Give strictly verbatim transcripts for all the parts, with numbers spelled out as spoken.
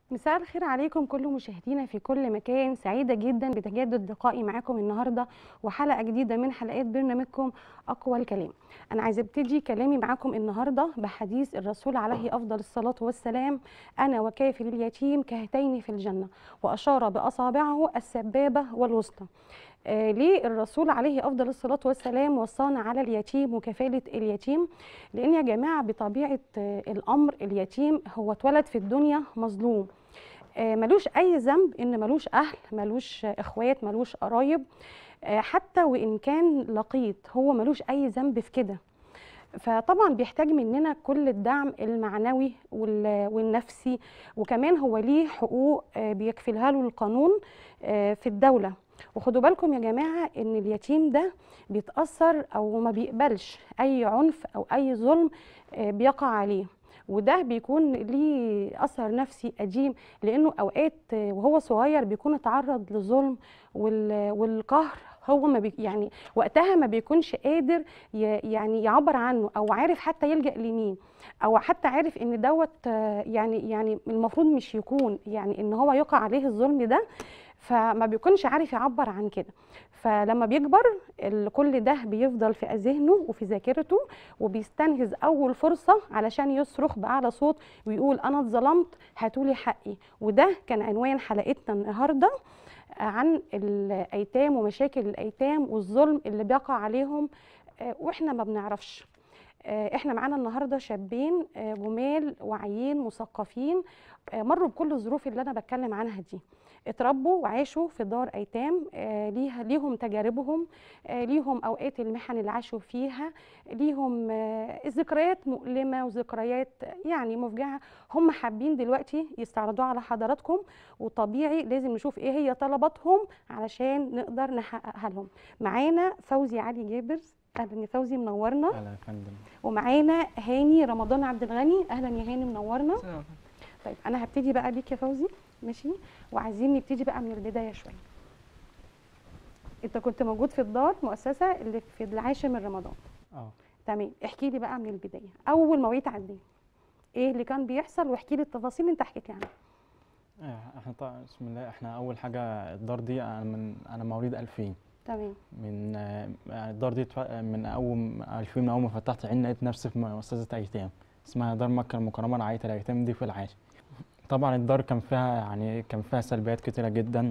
مساء الخير عليكم كل مشاهدينا في كل مكان. سعيدة جدا بتجدد لقائي معاكم النهاردة وحلقة جديدة من حلقات برنامجكم أقوى الكلام. أنا عايزة ابتدي كلامي معاكم النهاردة بحديث الرسول عليه أفضل الصلاة والسلام: أنا وكافل اليتيم كهاتين في الجنة، وأشار بأصابعه السبابة والوسطى. آه ليه الرسول عليه أفضل الصلاة والسلام وصانا على اليتيم وكفالة اليتيم؟ لأن يا جماعة بطبيعة آه الأمر اليتيم هو اتولد في الدنيا مظلوم، آه ملوش أي ذنب، إن ملوش أهل، ملوش آه إخوات، ملوش قرايب، آه حتى وإن كان لقيط هو ملوش أي ذنب في كده. فطبعا بيحتاج مننا كل الدعم المعنوي والنفسي، وكمان هو ليه حقوق آه بيكفلها له القانون آه في الدولة. وخدوا بالكم يا جماعة ان اليتيم ده بيتأثر او ما بيقبلش اي عنف او اي ظلم بيقع عليه، وده بيكون ليه اثر نفسي قديم، لانه اوقات وهو صغير بيكون اتعرض للظلم والقهر، هو ما بي يعني وقتها ما بيكونش قادر يعني يعبر عنه، او عارف حتى يلجأ لمين، او حتى عارف ان دوت يعني يعني المفروض مش يكون يعني ان هو يقع عليه الظلم ده، فما بيكونش عارف يعبر عن كده. فلما بيكبر كل ده بيفضل في ذهنه وفي ذاكرته، وبيستنهز اول فرصه علشان يصرخ باعلى صوت ويقول انا اتظلمت، هاتولي حقي. وده كان عنوان حلقتنا النهارده عن الايتام ومشاكل الايتام والظلم اللي بيقع عليهم واحنا ما بنعرفش. احنا معانا النهارده شابين جمال واعيين مثقفين، مروا بكل الظروف اللي انا بتكلم عنها دي، اتربوا وعاشوا في دار ايتام، ليها ليهم تجاربهم، ليهم اوقات المحن اللي عاشوا فيها، ليهم ذكريات مؤلمه وذكريات يعني مفجعه، هم حابين دلوقتي يستعرضوها على حضراتكم، وطبيعي لازم نشوف ايه هي طلباتهم علشان نقدر نحققها لهم. معانا فوزي علي جابر، اهلا يا فوزي، منورنا. اهلا يا فندم. ومعانا هاني رمضان عبد الغني، اهلا يا هاني، منورنا. طيب انا هبتدي بقى بيك يا فوزي، ماشي؟ وعايزين نبتدي بقى من البدايه شويه. انت كنت موجود في الدار مؤسسه اللي في العاشر من رمضان. اه تمام، احكي لي بقى من البدايه، اول ما وعيت على الدين ايه اللي كان بيحصل، واحكي لي التفاصيل اللي انت حكيت لي عنها. احنا طبعا بسم الله، احنا اول حاجه الدار دي انا من انا مواليد ألفين. تمام. من يعني الدار دي من اول ألفين، من اول ما فتحت عين لقيت نفسي في مؤسسه ايتام اسمها دار مكه المكرمه رعايه الايتام دي في العاشر. طبعا الدار كان فيها يعني كان فيها سلبيات كتيره جدا،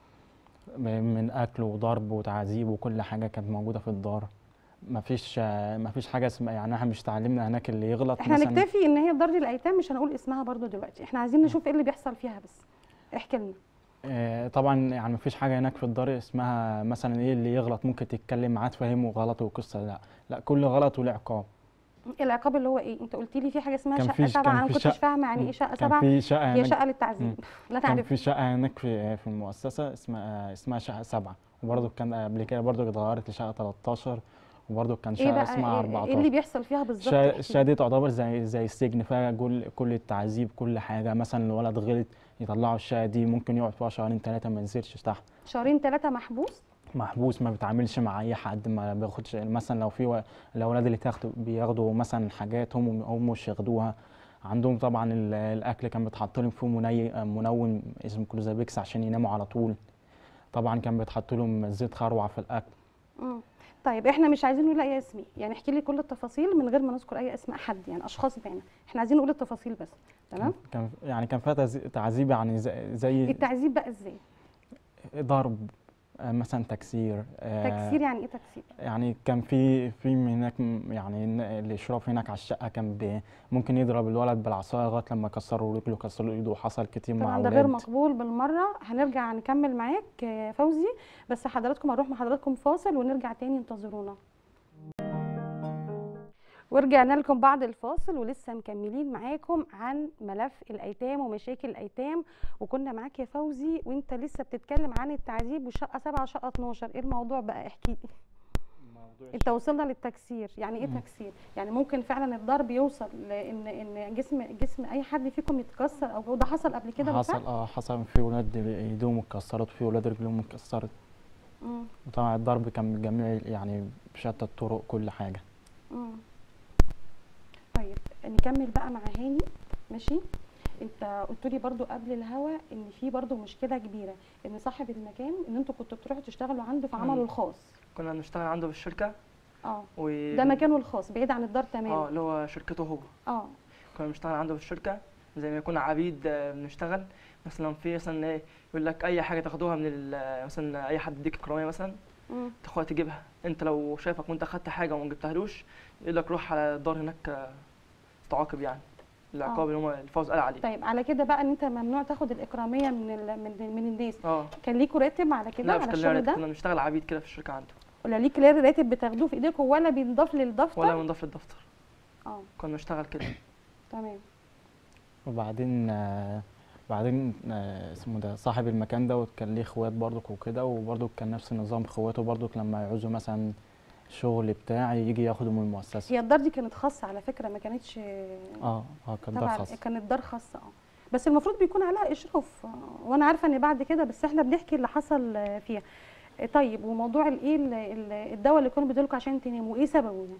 من اكل وضرب وتعذيب وكل حاجه كانت موجوده في الدار. مفيش مفيش حاجه اسمها يعني احنا مش اتعلمنا هناك اللي يغلط احنا مثلا. نكتفي ان هي دار الايتام، مش هنقول اسمها برضو دلوقتي، احنا عايزين نشوف ايه اللي بيحصل فيها بس. احكي لنا. آه طبعا يعني مفيش حاجه هناك في الدار اسمها مثلا ايه اللي يغلط ممكن تتكلم معاه تفهمه غلط وقصه، لا لا، كل غلط وله عقاب. العقاب اللي هو ايه؟ انت قلت لي في حاجه اسمها كان شقه في سبعه، انا ما كنتش فاهمه يعني ايه شقه سبعه. كان في شقه هي هناك شقه للتعذيب لا كان تعرف. في شقه هناك في في المؤسسه اسمها اسمها شقه سبعه، وبرده كان قبل كده برده اتغيرت لشقه تلتاشر، وبرده كان شقه ايه بقى اسمها إيه أربعتاشر. ايه اللي بيحصل فيها بالظبط؟ الشقه دي تعتبر زي زي السجن، فيها كل كل التعذيب، كل حاجه. مثلا الولد غلط يطلعوا الشقه دي ممكن يقعد فيها شهرين ثلاثه ما ينزلش تحت. شهرين ثلاثه محبوس؟ محبوس، ما بيتعاملش مع اي حد، ما بياخدش مثلا لو في و... الاولاد اللي تاخدوا بياخدوا مثلا حاجات هم هم مش ياخدوها. عندهم طبعا الاكل كان بيتحط لهم فيه مني... منون اسمه كلوزابيكس عشان يناموا على طول. طبعا كان بيتحط لهم زيت خروع في الاكل. امم طيب احنا مش عايزين نقول اي اسماء، يعني احكي لي كل التفاصيل من غير ما نذكر اي اسماء حد، يعني اشخاص بعينها، احنا عايزين نقول التفاصيل بس. تمام. كان يعني كان فيها تعذيب يعني زي, زي التعذيب بقى ازاي؟ ضرب مثلا، تكسير. تكسير يعني ايه تكسير؟ يعني كان في في هناك يعني الاشراف هناك على الشقه كان ممكن يضرب الولد بالعصايه لغايه لما كسروا رجله كسروا ايده، وحصل كتير مع طبعا اولاد. ده غير مقبول بالمره. هنرجع نكمل معاك يا فوزي، بس حضراتكم هنروح مع حضراتكم فاصل ونرجع تاني، انتظرونا. ورجعنا لكم بعد الفاصل ولسه مكملين معاكم عن ملف الايتام ومشاكل الايتام، وكنا معاك يا فوزي وانت لسه بتتكلم عن التعذيب وشقه سبعه شقه اتناشر، ايه الموضوع بقى؟ احكي لي. انت وصلنا للتكسير، يعني ايه تكسير؟ يعني ممكن فعلا الضرب يوصل لان ان جسم جسم اي حد فيكم يتكسر، او ده حصل قبل كده بالفعل؟ حصل اه حصل في ولاد ايديهم اتكسرت وفي ولاد رجلهم اتكسرت. امم وطبعا الضرب كان بجميع يعني بشتى الطرق كل حاجه. امم طيب نكمل بقى مع هاني، ماشي؟ انت قلت لي برضو قبل الهوا ان في برضو مشكله كبيره، ان صاحب المكان ان انتوا كنتوا بتروحوا تشتغلوا عنده في عمله مم. الخاص. كنا بنشتغل عنده في الشركه. اه و ده مكانه الخاص بعيد عن الدار اه تماما. اللي هو شركته هو. اه كنا بنشتغل عنده في الشركه زي ما يكون عبيد. آه، بنشتغل مثلا في مثلا ايه، يقول لك اي حاجه تاخدوها من ال- مثلا اي حد يديك كراميه مثلا مم. تاخدها تجيبها. انت لو شايفك وانت اخدت حاجه وما جبتهالوش يقول لك روح على الدار هناك آه، تعاقب يعني العقاب اللي هو الفوز قال عليه. طيب على كده بقى ان انت ممنوع تاخد الاكراميه من ال... من من الناس. اه كان ليكوا راتب على كده لا مش على كان لنا الشغل راتب، ده؟ كنا بنشتغل عبيد كده في الشركه عنده ولا ليك ليه راتب بتاخدوه في ايديكم ولا بينضاف للدفتر؟ ولا بنضاف للدفتر. اه كنا بنشتغل كده. تمام. وبعدين آه، بعدين آه، اسمه ده صاحب المكان دوت كان ليه اخوات برضك وكده، وبرضك كان نفس النظام، اخواته برضك لما يعوزوا مثلا شغل بتاع يجي ياخده من المؤسسة. هي الدار دي كانت خاصه على فكره، ما كانتش اه اه كان دار تبع، خاص. كانت دار خاصه اه. بس المفروض بيكون عليها اشراف، آه، وانا عارفه ان بعد كده، بس احنا بنحكي اللي حصل آه، فيها. آه، طيب وموضوع الايه ال- ال- الدواء اللي كانوا بيدولكوا عشان تناموا ايه سببه يعني؟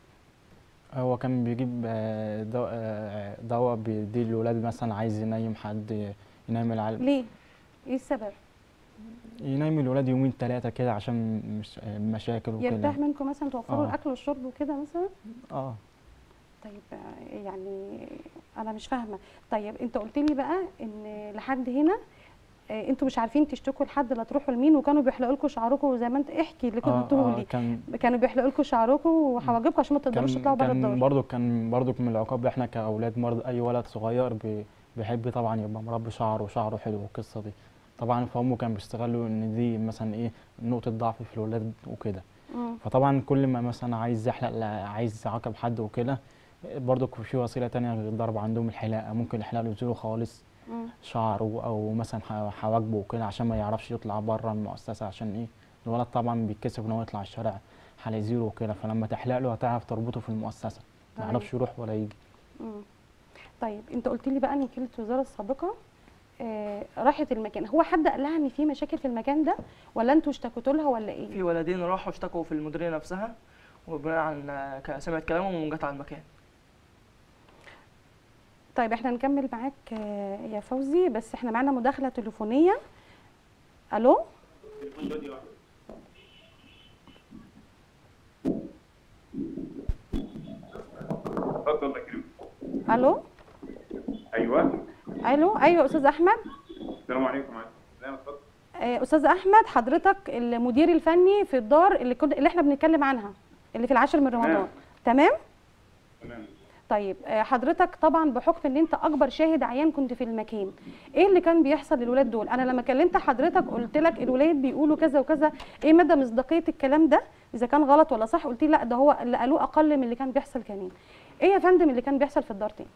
هو كان بيجيب آه، دواء آه، دواء بيديه للولاد، مثلا عايز ينيم حد، ينام العيال، ليه؟ ايه السبب؟ ينام الولاد يومين ثلاثة كده عشان مش آه، مشاكل وكده. يرتاح منكم مثلا، توفروا اه الاكل والشرب وكده مثلا؟ اه طيب آه، يعني انا مش فاهمه. طيب انت قلت لي بقى ان لحد هنا آه، انتوا مش عارفين تشتكوا لحد، لا تروحوا لمين، وكانوا بيحلقوا لكم شعركم زي ما انت احكي اللي كنت اه قلته اه لي. كان كانوا بيحلقوا لكم شعركم وحواجبكم عشان ما تقدروش كان تطلعوا بره كان الدار. برضو كان برضو من العقاب احنا كأولاد مرض، أي ولد صغير بي- بيحب طبعا يبقى مربي شعره وشعره حلو والقصة دي طبعا، فهم كانوا بيستغلوا إن دي مثلا إيه نقطة ضعف في الولاد وكده. مم. فطبعا كل ما مثلا عايز يحلق، لا عايز يعاقب حد وكده، برضو في وسيلة تانية غير الضرب عندهم، الحلاقة، ممكن يحلق له زيرو خالص مم. شعره أو مثلا ح- حواجبه وكده عشان ما يعرفش يطلع بره المؤسسة. عشان إيه الولد طبعا بيتكسف إن هو يطلع الشارع حلق زيرو وكده، فلما تحلق له هتعرف تربطه في المؤسسة، ما تمام. يعرفش يروح ولا يجي. مم. طيب انت قلت لي بقى ان وكيله الوزاره السابقه آه راحت المكان، هو حد قال لها ان في مشاكل في المكان ده ولا انتوا اشتكيتوا لها ولا ايه؟ في ولدين راحوا اشتكوا في المديريه نفسها، وبناء عن آه، ك- سمعت كلامهم وجت على المكان. طيب احنا نكمل معاك آه يا فوزي، بس احنا معانا مداخله تليفونيه. الو. اتفضل يا كريم. الو. ايوه الو ايوه استاذ احمد. السلام عليكم. عليكم السلام. اتفضل. آه استاذ احمد، حضرتك المدير الفني في الدار اللي كنا اللي احنا بنتكلم عنها، اللي في العاشر من رمضان. تمام. تمام. طيب آه، حضرتك طبعا بحكم ان انت اكبر شاهد عيان كنت في المكان، ايه اللي كان بيحصل للولاد دول؟ انا لما كلمت حضرتك قلت لك الولاد بيقولوا كذا وكذا، ايه مدى مصداقيه الكلام ده؟ اذا كان غلط ولا صح؟ قلت لي لا ده هو اللي قالوه اقل من اللي كان بيحصل كمان. ايه يا فندم اللي كان بيحصل في الدار تاني؟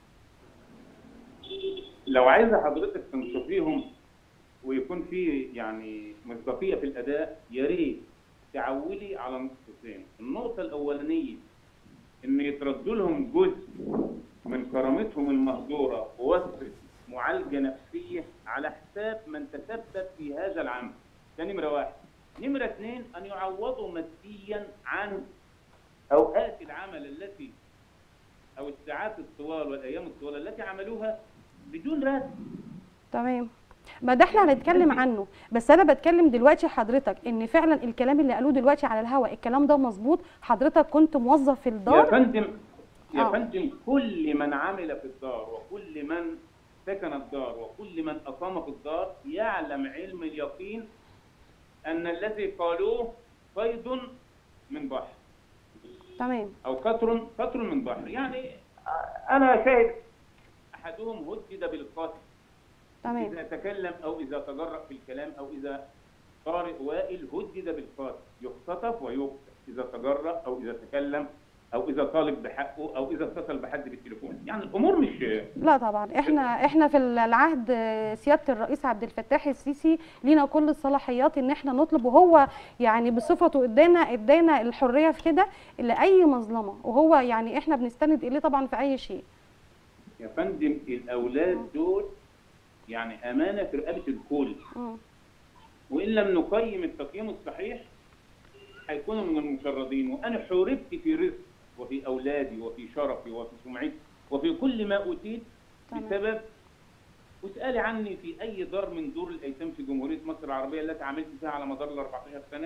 لو عايزه حضرتك تنصفيهم ويكون في يعني مصداقيه في الاداء، يا ريت تعولي على نقطتين. النقطه الاولانيه ان يتردوا لهم جزء من كرامتهم المهدوره بواسطه معالجه نفسيه على حساب من تسبب في هذا العمل. ده نمره واحد. نمره اثنين ان يعوضوا ماديا عن اوقات العمل التي او الساعات الطوال والايام الطوال التي عملوها بدون راتب. تمام. ما ده احنا هنتكلم عنه، بس انا بتكلم دلوقتي حضرتك ان فعلا الكلام اللي قالوه دلوقتي على الهواء الكلام ده مظبوط؟ حضرتك كنت موظف في يا الدار؟ فندم يا آه. فندم كل من عمل في الدار وكل من سكن الدار وكل من اقام في الدار يعلم علم اليقين ان الذي قالوه فيض من بحر تمام. او قطر قطر من بحر. يعني انا شاهد احدهم هدد بالقتل تمام. إذا تكلم أو إذا تجرأ في الكلام أو إذا طارق وائل هدد بالقتل، يختطف ويقتل إذا تجرأ أو إذا تكلم أو إذا طالب بحقه أو إذا اتصل بحد بالتليفون. يعني الأمور مش لا طبعا احنا احنا في العهد سياده الرئيس عبد الفتاح السيسي لينا كل الصلاحيات ان احنا نطلب، وهو يعني بصفته ادانا ادانا الحريه في كده لاي مظلمه، وهو يعني احنا بنستند اليه طبعا في اي شيء. يا فندم الأولاد دول يعني أمانة في رقبة الكل، م. وإن لم نقيم التقييم الصحيح هيكونوا من المشردين. وأنا حوربت في رزق وفي أولادي وفي شرفي وفي سمعتي وفي كل ما أوتيت تمام. بسبب واسالي عني في اي دار من دور الايتام في جمهوريه مصر العربيه التي عملت فيها على مدار ال أربعتاشر سنه.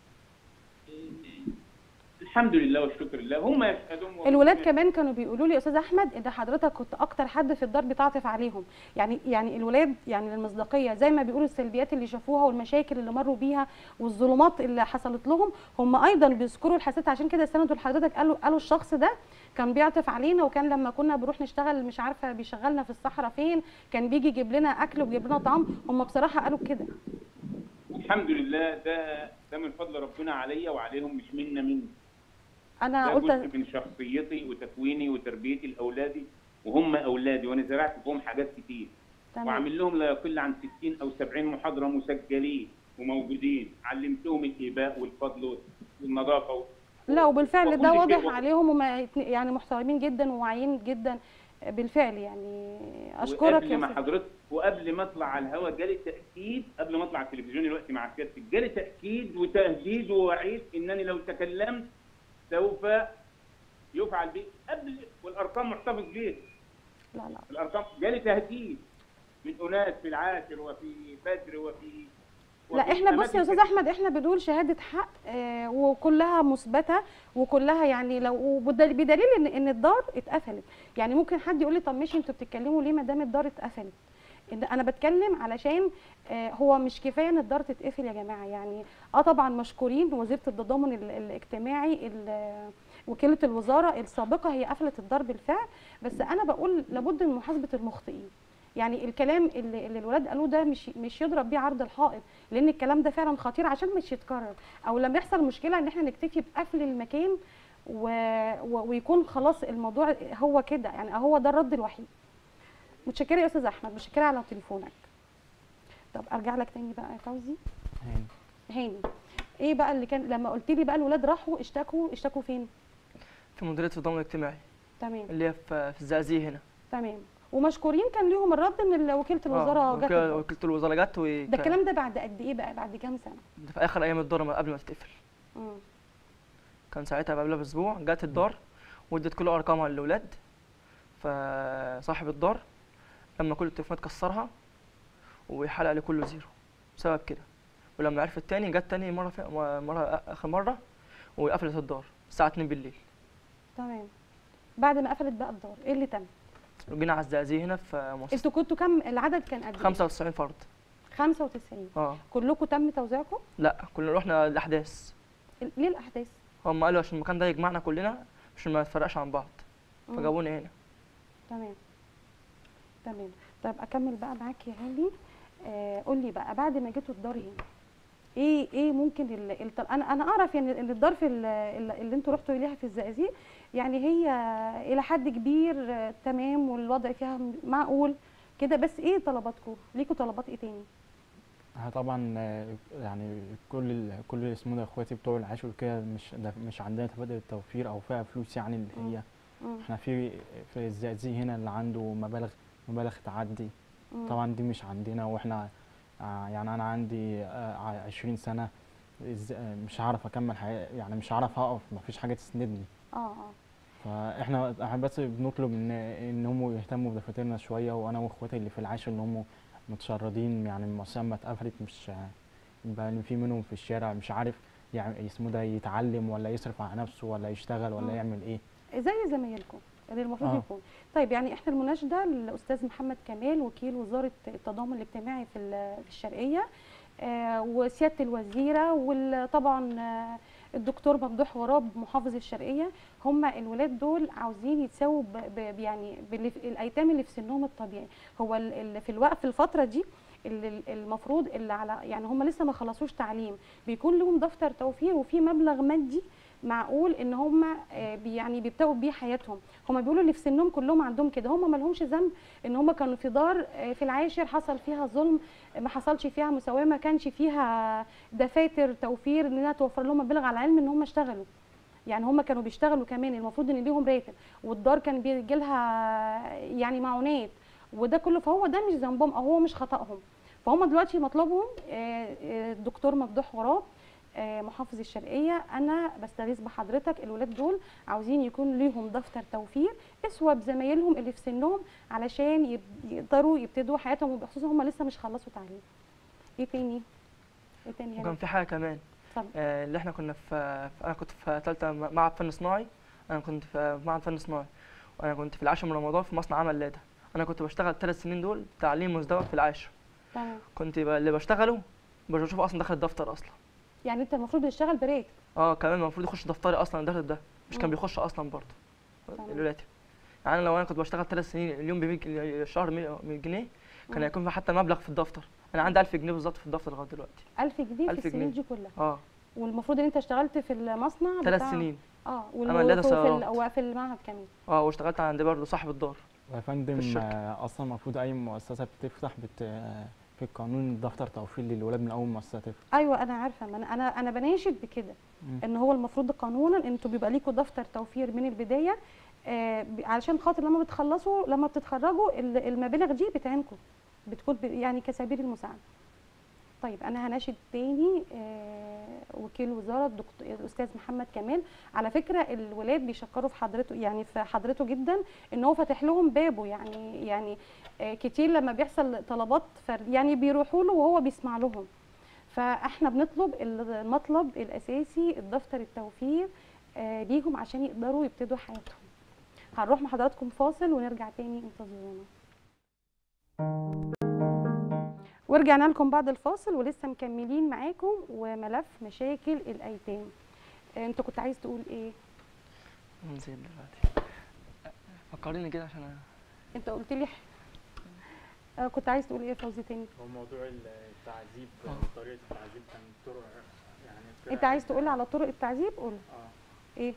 الحمد لله والشكر لله، هم يشهدون. الولاد كمان كانوا بيقولوا لي يا استاذ احمد ان حضرتك كنت اكتر حد في الدار بتعطف عليهم، يعني يعني الولاد يعني المصداقيه زي ما بيقولوا السلبيات اللي شافوها والمشاكل اللي مروا بيها والظلمات اللي حصلت لهم، هم ايضا بيذكروا الحساسات. عشان كده استندوا لحضرتك، قالوا قالوا الشخص ده كان بيعطف علينا، وكان لما كنا بنروح نشتغل مش عارفه بيشغلنا في الصحراء فين، كان بيجي يجيب لنا اكل ويجيب لنا طعام. هم بصراحه قالوا كده. الحمد لله، ده ده من فضل ربنا عليا وعليهم، مش منا مني. انا ده قلت جزء من شخصيتي وتكويني وتربيتي لاولادي، وهم اولادي، وانا زرعت فيهم حاجات كتير. تمام. وعامل لهم لا يقل عن ستين او سبعين محاضره مسجلين وموجودين، علمتهم الايباء والفضل والنظافه و... لا وبالفعل وكل ده شيء واضح و- عليهم، هم يعني محترمين جدا وواعيين جدا بالفعل. يعني اشكرك وقبل يا ما أستاذ. حضرتك وقبل ما اطلع على الهواء جالي تاكيد، قبل ما اطلع على التلفزيون دلوقتي مع سيادتك جالي تاكيد وتهديد ووعيد انني لو تكلمت سوف يفعل بي قبل، والارقام محتفظ بيها. لا لا الارقام جالي تهديد من اناس في العاشر وفي بدر وفي لا وفي احنا بص أماكن يا استاذ كتير. احمد، احنا بنقول شهاده حق آه وكلها مثبته وكلها يعني لو وبدل- بدليل ان ان الدار اتقفلت. يعني ممكن حد يقول لي طب ماشي انتوا بتتكلموا ليه ما دام الدار اتقفلت؟ إن انا بتكلم علشان آه هو مش كفايه ان الدار تتقفل يا جماعه. يعني اه طبعا مشكورين وزيره التضامن ال- الاجتماعي ال- وكيله الوزاره السابقه هي قفلت الدار بالفعل، بس انا بقول لابد من محاسبه المخطئين. يعني الكلام اللي, اللي الولاد قالوه ده مش مش يضرب بيه عرض الحائط، لان الكلام ده فعلا خطير عشان مش يتكرر، او لما يحصل مشكله ان احنا نكتفي بقفل المكان و... و... ويكون خلاص الموضوع هو كده، يعني هو ده الرد الوحيد. متشكره يا استاذ احمد، متشكره على تليفونك. طب ارجع لك تاني بقى يا فوزي. يعني هاني، ايه بقى اللي كان لما قلت لي بقى الولاد راحوا اشتكوا اشتكوا فين؟ في مديريه التضامن الاجتماعي تمام اللي هي في في الزقازيق هنا. تمام. ومشكورين كان ليهم الرد ان وكيله الوزاره آه، جت وكيل- الدار. وكيله الوزاره جت و ده الكلام ده بعد قد ايه بقى؟ بعد كام سنه؟ في اخر ايام الدار ما- قبل ما تتقفل. امم كان ساعتها قبلها باسبوع جت الدار وادت كل ارقامها للاولاد. فصاحب الدار لما كل التليفونات كسرها وحلق لكله زيرو بسبب كده. ولما عرف التاني جت تاني مره في مره اخر مره وقفلت الدار الساعه اتنين بالليل. تمام. بعد ما قفلت بقى الدار ايه اللي تم؟ وجينا على الزقازيق هنا في مصر انتوا كنتوا كم العدد كان قد ايه؟ خمسة وتسعين فرد. خمسة وتسعين. اه كلكم تم توزيعكم؟ لا كلنا رحنا الاحداث. ليه الاحداث؟ هم قالوا عشان المكان ده يجمعنا كلنا عشان ما نتفرقش عن بعض مم. فجابونا هنا. تمام تمام. طيب اكمل بقى معاك يا هاني. آه قول لي بقى بعد ما جيتوا الدار هنا ايه ايه ممكن ال... ال... انا انا اعرف يعني ان الدار في ال- ال- اللي انتوا رحتوا اليها في الزقازيق يعني هي الى حد كبير آه، تمام والوضع فيها معقول كده، بس ايه طلباتكم؟ ليكوا طلبات ايه تاني؟ احنا طبعا آه، يعني كل ال- كل اسمه ده اخواتي بتوع العاشر كده مش ده مش عندنا تبادل التوفير او فيها فلوس يعني اللي هي مم. احنا في في الزقازيق هنا اللي عنده مبالغ مبالغ تعدي. مم. طبعا دي مش عندنا، واحنا آه، يعني انا عندي آه، عشرين سنة إز- آه، مش هعرف اكمل حياة، يعني مش هعرف اقف، مفيش حاجة تسندني. اه اه فاحنا احنا بس بنطلب ان ان هم يهتموا بدفاترنا شويه، وانا واخواتي اللي في العاشر اللي هم متشردين، يعني المؤسسه ما اتقفلت مش بقى إن في منهم في الشارع مش عارف يعني اسمه ده يتعلم ولا يصرف على نفسه ولا يشتغل ولا مم. يعمل ايه. زي زمايلكم اللي المفروض آه. يكون. طيب يعني احنا المناشده للاستاذ محمد كمال وكيل وزاره التضامن الاجتماعي في ال- في الشرقيه آه وسياده الوزيره وطبعا آه الدكتور ممدوح غراب محافظ الشرقيه. هم الولاد دول عاوزين يتساووا ب- ب- يعني باللي في- الايتام اللي في سنهم الطبيعي. هو ال- ال- في الوقت في الفتره دي اللي المفروض اللي على يعني هم لسه ما خلصوش تعليم بيكون لهم دفتر توفير وفي مبلغ مادي معقول ان هم آه، بي- يعني بيبداوا بيه حياتهم. هم بيقولوا اللي في سنهم كلهم عندهم كده، هم ما لهمش ذنب ان هم كانوا في دار آه، في العاشر حصل فيها ظلم، ما حصلش فيها مساواه، ما كانش فيها دفاتر توفير انها توفر لهم مبلغ، على العلم ان هم اشتغلوا. يعني هم كانوا بيشتغلوا كمان، المفروض ان ليهم راتب والدار كان بيجي لها يعني معونات وده كله، فهو ده مش ذنبهم او هو مش خطأهم. فهم دلوقتي مطلبهم آه، آه، الدكتور ممدوح غراب آه، محافظ الشرقيه، انا بستغيث بحضرتك، الولاد دول عاوزين يكون ليهم دفتر توفير اسوه بزمايلهم اللي في سنهم علشان يب- يقدروا يبتدوا حياتهم، وبخصوص هم لسه مش خلصوا تعليم. ايه تاني؟ ايه تاني وكان هنا؟ في حاجه كمان، اتفضل. آه، اللي احنا كنا في في- انا كنت في ثالثه معهد فن صناعي. انا كنت في معهد فن صناعي، وانا كنت في العاشر من رمضان في مصنع عمل لاده. انا كنت بشتغل ثلاث سنين دول تعليم مزدوج في العاشر. تمام. كنت ب- اللي بشتغله مش بشوفه اصلا داخل الدفتر اصلا. يعني انت المفروض بتشتغل بريك. اه كمان المفروض يخش دفتري اصلا داخل ده، مش كان مم. بيخش اصلا برضه تمام. الولاتي. يعني أنا لو انا كنت بشتغل ثلاث سنين اليوم ب الشهر مية جنيه، كان مم. هيكون في حتى مبلغ في الدفتر. انا عندي ألف جنيه بالظبط في الدفتر لغايه دلوقتي. ألف جنيه في ألف السنين جنيه. دي كلها؟ اه والمفروض ان انت اشتغلت في المصنع ثلاث بتاع- سنين. اه أنا ولادة وفي سيارات. وفي المعهد كمان. اه واشتغلت عند برضه صاحب الدار. يا فندم الشركة. آه، اصلا المفروض اي مؤسسه بتفتح بت آه، في القانون دفتر توفير للولاد من اول مؤسسه تفتح. ايوه انا عارفه، ما انا انا انا بناشد بكده مم. ان هو المفروض قانونا ان انتوا بيبقى ليكوا دفتر توفير من البدايه، آه ب- علشان خاطر لما بتخلصوا لما بتتخرجوا ال- المبالغ دي بتعينكم، بتكون ب- يعني كسبيل المساعده. طيب انا هناشد تاني آه وكيل وزاره الدكتور الاستاذ محمد كمال. على فكره الولاد بيشكروا في حضرته، يعني في حضرته جدا ان هو فاتح لهم بابه، يعني يعني آه كتير لما بيحصل طلبات فرد يعني بيروحوا له وهو بيسمع لهم. فاحنا بنطلب المطلب الاساسي الدفتر التوفير آه ليهم عشان يقدروا يبتدوا حياتهم. هنروح مع حضراتكم فاصل ونرجع تاني، انتظرونا. ورجعنا لكم بعد الفاصل ولسه مكملين معاكم وملف مشاكل الايتام. آه، انت كنت عايز تقول ايه؟ نسيت دلوقتي، فكريني كده عشان أنا... انت قلت لي ح- آه كنت عايز تقول ايه يا فوزي تاني؟ هو موضوع التعذيب آه. طريقه التعذيب كان طرق يعني انت عايز تقول على طرق التعذيب؟ قول. اه ايه؟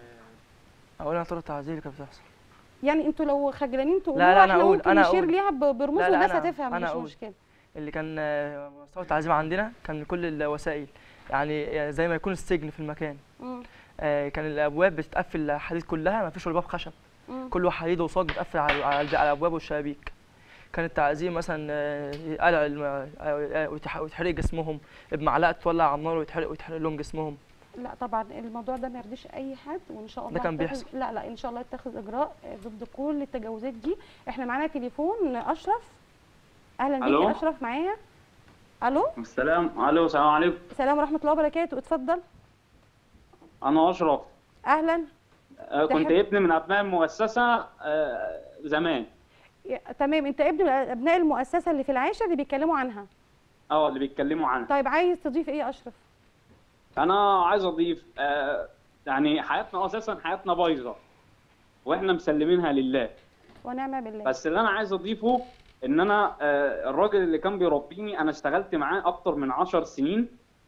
اولا طرق التعذيب اللي كانت بتحصل. يعني انتوا لو خجلانين تقولوا لا، لا، أنا احنا أقول، ممكن أنا نشير أقول. ليها ب- برموز لا، لا، والناس أنا- هتفهم، أنا مش أقول. مشكله. اللي كان آه، مستوى التعذيب عندنا كان كل الوسائل، يعني زي ما يكون السجن في المكان. مم. آه، كان الابواب بتتقفل حديد كلها، ما فيش ولا باب خشب، مم. كله حديد وصاج بتقفل على على على الابواب والشبابيك. كان التعذيب مثلا آه، يقلع الم- آه، آه، ويتح- ويتحرق جسمهم بمعلقه، تولع على النار ويتحرق ويتحرق لهم جسمهم. لا طبعا الموضوع ده ما يرضيش اي حد، وان شاء الله ده كان هتاخد- بيحصل. لا لا ان شاء الله يتخذ اجراء آه، ضد كل التجاوزات دي. احنا معانا تليفون اشرف. اهلا بيك ألو؟ يا اشرف معايا. الو. السلام الو السلام عليكم. السلام ورحمه الله وبركاته، اتفضل. انا اشرف. اهلا. آه، كنت تحب- ابن من ابناء المؤسسه آه، زمان. يا- تمام، انت ابن من ابناء المؤسسه اللي في العاشر اللي بيتكلموا عنها. اه اللي بيتكلموا عنها. طيب عايز تضيف ايه يا اشرف؟ انا عايز اضيف آه، يعني حياتنا اساسا حياتنا بايظه واحنا مسلمينها لله. ونعم بالله. بس اللي انا عايز اضيفه ان انا آه، الراجل اللي كان بيربيني انا اشتغلت معاه اكتر من عشر سنين،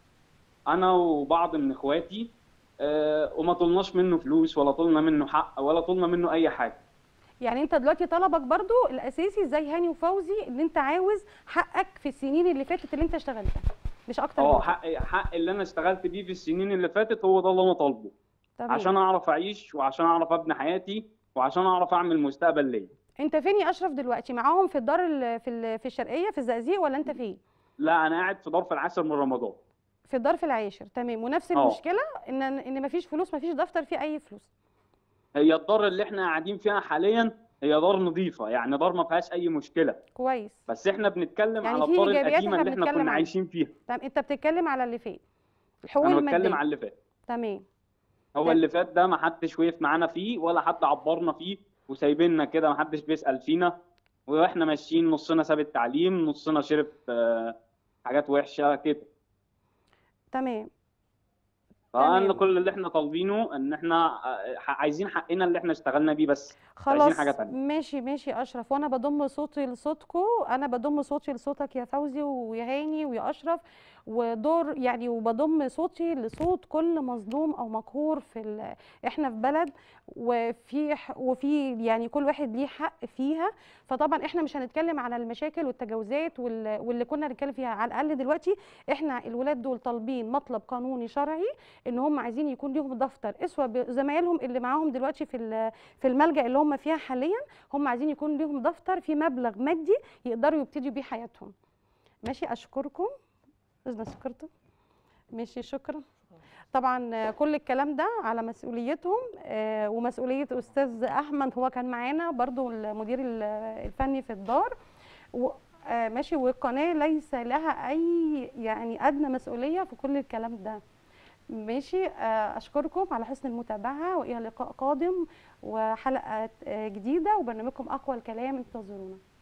انا وبعض من اخواتي، آه، وما طلناش منه فلوس ولا طلنا منه حق ولا طلنا منه اي حاجه. يعني انت دلوقتي طلبك برضو الاساسي زي هاني وفوزي ان انت عاوز حقك في السنين اللي فاتت اللي انت اشتغلتها، مش اكتر من اه كده. حق حق اللي انا اشتغلت بيه في السنين اللي فاتت هو ده اللي انا طالبه، تمام. عشان اعرف اعيش وعشان اعرف ابني حياتي وعشان اعرف اعمل مستقبل ليا. انت فين يا اشرف دلوقتي؟ معاهم في الدار ال- في ال- في الشرقيه في الزقازيق ولا انت فين؟ لا انا قاعد في ظرف العاشر من رمضان. في الدار في العاشر، تمام. ونفس اه. المشكله ان ان مفيش فلوس، مفيش دفتر فيه اي فلوس. هي الدار اللي احنا قاعدين فيها حاليا هي دار نظيفه، يعني دار ما فيهاش اي مشكله، كويس. بس احنا بنتكلم يعني على في الدار إيجابيات القديمه إحنا اللي احنا بنتكلم كنا عنها. عايشين فيها. تمام، انت بتتكلم على اللي فات، الحقوق انا الماديه. بتكلم على اللي فات. تمام. هو طيب. اللي فات ده ما حدش وقف معانا فيه ولا حد عبرنا فيه وسايبيننا كده، ما حدش بيسأل فينا واحنا ماشيين، نصنا ساب التعليم نصنا شرب آه، حاجات وحشه كده. تمام. فانا تمام. كل اللي احنا طالبينه ان احنا آه، عايزين حقنا اللي احنا اشتغلنا بيه بس، مش عايزين خلاص حاجه تانية. ماشي ماشي يا اشرف، وانا بضم صوتي لصوتكم، انا بضم صوتي لصوتك يا فوزي ويا هاني ويا اشرف، ودور يعني وبضم صوتي لصوت كل مظلوم او مقهور في ال... احنا في بلد وفي ح- وفي يعني كل واحد ليه حق فيها. فطبعا احنا مش هنتكلم على المشاكل والتجاوزات وال... واللي كنا هنتكلم فيها، على الاقل دلوقتي احنا الولاد دول طالبين مطلب قانوني شرعي ان هم عايزين يكون ليهم دفتر اسوه بزمايلهم اللي معاهم دلوقتي في ال... في الملجأ اللي هم فيها حاليا، هم عايزين يكون ليهم دفتر في مبلغ مادي يقدروا يبتدوا بيه حياتهم. ماشي، اشكركم اذا شكرتم. ماشي، شكرا. طبعا كل الكلام ده على مسؤوليتهم آه، ومسؤوليه استاذ احمد، هو كان معانا برضو المدير ال- الفني في الدار و- آه، ماشي. والقناه ليس لها اي يعني ادنى مسؤوليه في كل الكلام ده. ماشي. آه، اشكركم على حسن المتابعه، والى لقاء قادم وحلقه آه، جديده وبرنامجكم اقوى الكلام، انتظرونا.